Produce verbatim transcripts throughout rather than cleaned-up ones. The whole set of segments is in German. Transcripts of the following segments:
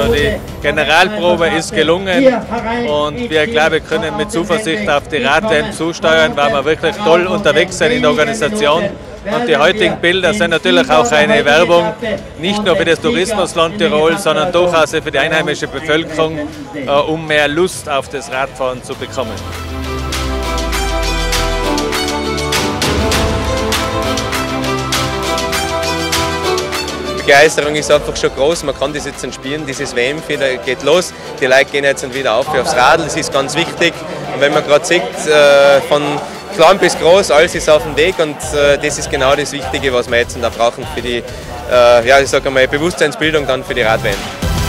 Also die Generalprobe ist gelungen und wir, glaube ich, können mit Zuversicht auf die Rad-W M zusteuern, weil wir wirklich toll unterwegs sind in der Organisation. Und die heutigen Bilder sind natürlich auch eine Werbung, nicht nur für das Tourismusland Tirol, sondern durchaus für die einheimische Bevölkerung, äh, um mehr Lust auf das Radfahren zu bekommen. Die Begeisterung ist einfach schon groß, man kann das jetzt spielen, dieses W M-Feder geht los, die Leute gehen jetzt wieder auf aufs Radl, das ist ganz wichtig. Und wenn man gerade sieht, äh, von klein bis groß, alles ist auf dem Weg und äh, das ist genau das Wichtige, was wir jetzt da brauchen für die äh, ja, ich sage mal, Bewusstseinsbildung dann für die Rad-W M.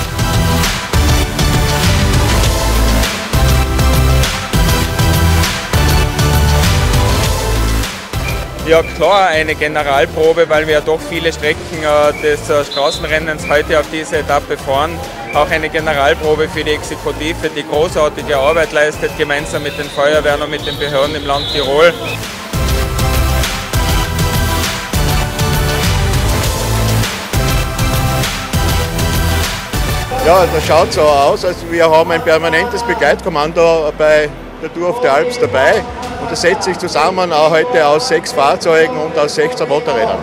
Ja klar, eine Generalprobe, weil wir doch viele Strecken äh, des äh, Straßenrennens heute auf diese Etappe fahren. Auch eine Generalprobe für die Exekutive, die großartige Arbeit leistet, gemeinsam mit den Feuerwehren und mit den Behörden im Land Tirol. Ja, das schaut so aus, also wir haben ein permanentes Begleitkommando bei der Tour of the Alps dabei. Und das setzt sich zusammen auch heute aus sechs Fahrzeugen und aus sechzehn Motorrädern.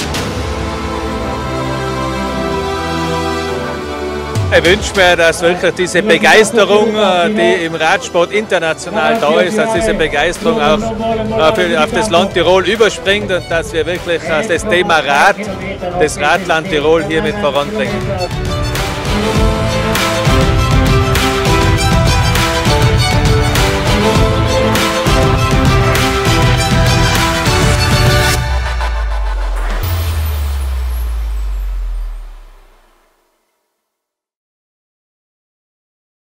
Ich wünsche mir, dass wirklich diese Begeisterung, die im Radsport international da ist, dass diese Begeisterung auch für, auf das Land Tirol überspringt und dass wir wirklich das Thema Rad, das Radland Tirol hiermit voranbringen.